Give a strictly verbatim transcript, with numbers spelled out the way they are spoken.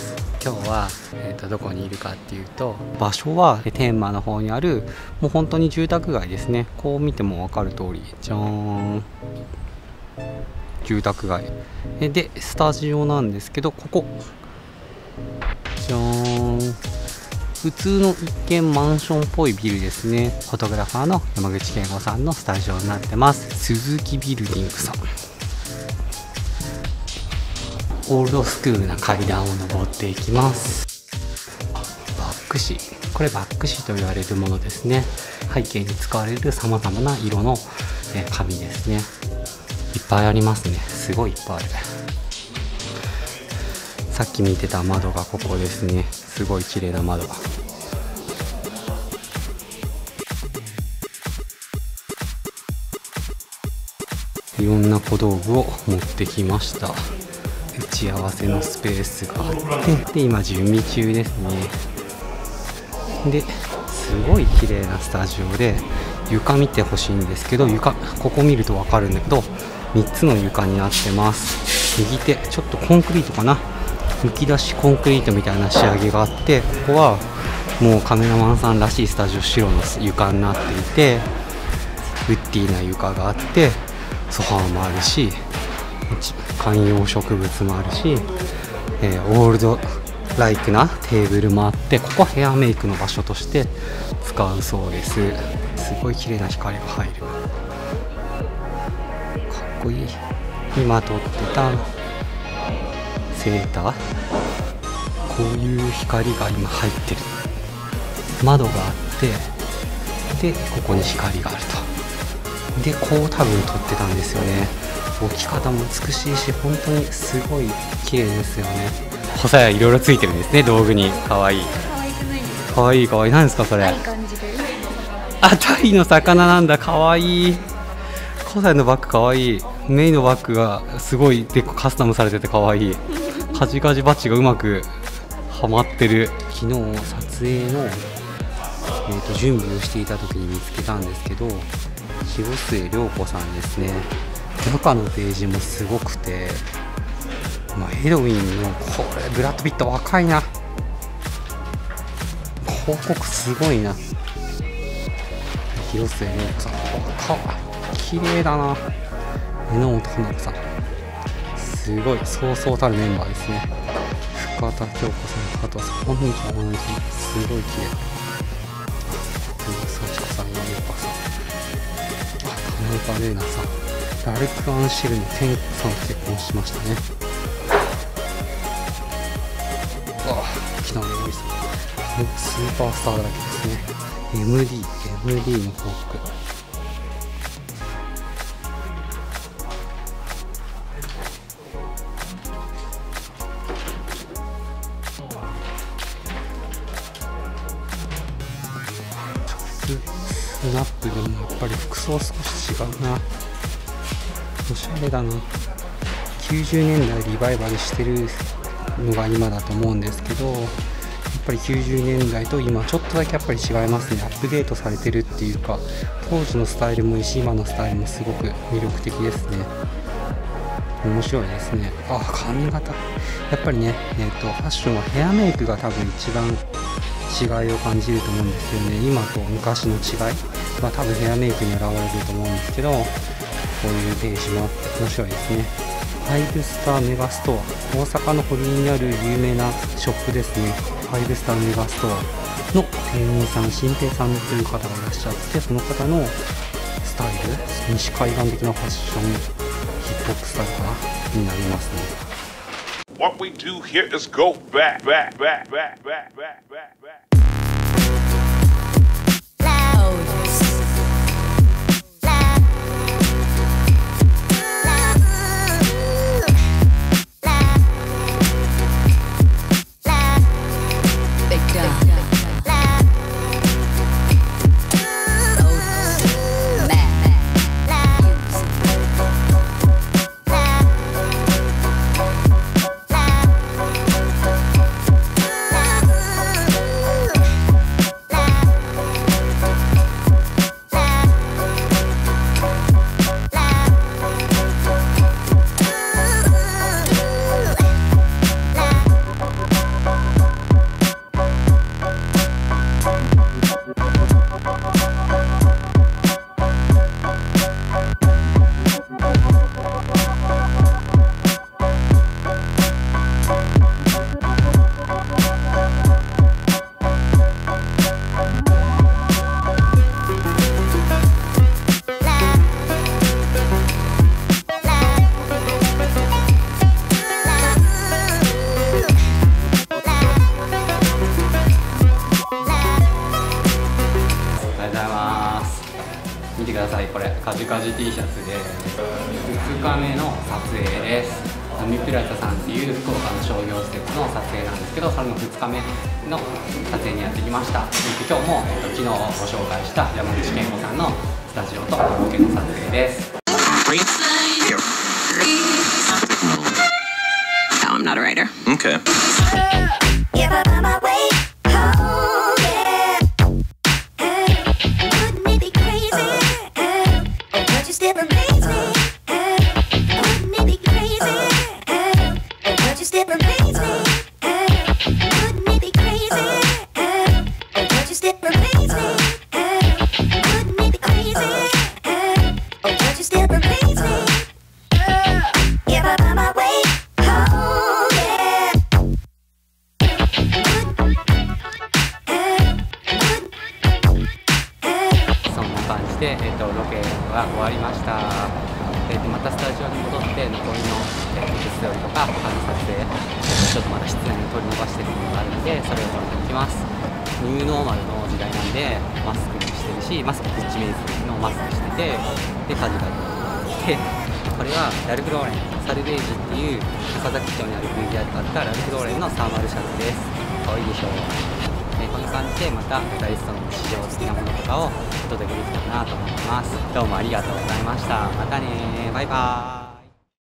。今日は、えー、とどこにいるかっていうと、場所は天満の方にあるもう本当に住宅街ですね。こう見ても分かる通り、じゃーん、住宅街でスタジオなんですけど、ここじゃーん、普通の一見マンションっぽいビルですね。フォトグラファーの山口健吾さんのスタジオになってます。鈴木ビルディングさん。オールドスクールな階段を登っていきます。バック紙、これバック紙と言われるものですね。背景に使われるさまざまな色の紙ですね。いっぱいありますね。すごいいっぱいある。さっき見てた窓がここですね。すごい綺麗な窓が。いろんな小道具を持ってきました。打ち合わせのスペースがあって、で今準備中ですね。ですごい綺麗なスタジオで、床見てほしいんですけど、床ここ見ると分かるんだけど、みっつの床になってます。右手ちょっとコンクリートかな、むき出しコンクリートみたいな仕上げがあって、ここはもうカメラマンさんらしいスタジオ仕様の床になっていて、ウッディな床があって、ソファーもあるし、観葉植物もあるし、えー、オールドライクなテーブルもあって、ここはヘアメイクの場所として使うそうです。すごい綺麗な光が入る。かっこいい。今撮ってたセーター、こういう光が今入ってる。窓があって、でここに光があると。でこう多分撮ってたんですよね。置き方も美しいし、本当にすごい綺麗ですよね。補佐やいろいろついてるんですね、道具に。かわいい。かわいいかわいい。何ですかそれ。あ、タイの魚なんだ。かわいい。補佐のバッグかわいい。メインのバッグがすごいでカスタムされててかわいい。カジカジバッジがうまくはまってる。昨日撮影の、えー、と準備をしていた時に見つけたんですけど、広末涼子さんですね。中のページもすごくて、まあ、ヘロウィンのこれブラッド・ピット若いな。広告すごいな。広末涼子さん、かわいい、綺麗だな。榎本花子さん、すごいそうそうたるメンバーですね。深田恭子さん、加藤さん、本人と同じ、すごい綺麗。幸子さん、米岡さん、あ、田中玲奈さん、ラルク・アンシェルの天子さんと結婚しましたね。ああ、木の芽衣さん、スーパースターだらけですね。 エムディー、エムディー の広告。スナップでもやっぱり服装少し違うな。おしゃれだな。きゅうじゅうねんだいリバイバルしてるのが今だと思うんですけど、やっぱりきゅうじゅうねんだいと今ちょっとだけやっぱり違いますね。アップデートされてるっていうか、当時のスタイルもいいし、今のスタイルもすごく魅力的ですね。面白いですね。あ、髪型やっぱりね、えーと、ファッションはヘアメイクが多分一番違いを感じると思うんですよね。今と昔の違いは多分ヘアメイクに現れると思うんですけど、こういうページもあって面白いですね。ファイブスターメガストア、大阪の堀にある有名なショップですね。ファイブスターメガストアの店員さん、新平さんという方がいらっしゃって、その方のスタイル、西海岸的なファッション、ヒップホップスタイルかなになりますね。 What we do here is go back, back, back, back, back, back, back, back. ださい。これカジカジ T シャツでふつかめの撮影です。海プラザさんっていう福岡の商業施設の撮影なんですけど、それのふつかめの撮影にやってきました。今日も、えっと、昨日ご紹介した山口健吾さんのスタジオとロケの撮影です。 No, I'm not a writer. Okay. で、えー、とロケは終わりました。えー、とまたスタジオに戻って残りの、えー、手伝いとかあの撮影、ちょっとまだ室内に取り伸ばしてるものがあるので、それを撮っていきます。ニューノーマルの時代なんでマスクにしてるし、マスクプッチメイズのマスクしてて、でカジカジで、これはラルフローレンサルベージっていう岡崎町にあるブイギアで買ったラルフローレンのサーマルシャツです。かわいいでしょう。えー、こんな感じでまたメダリストの日常的なものとかをお届けできたらなと思います。どうもありがとうございました。またねー、バイバーイ。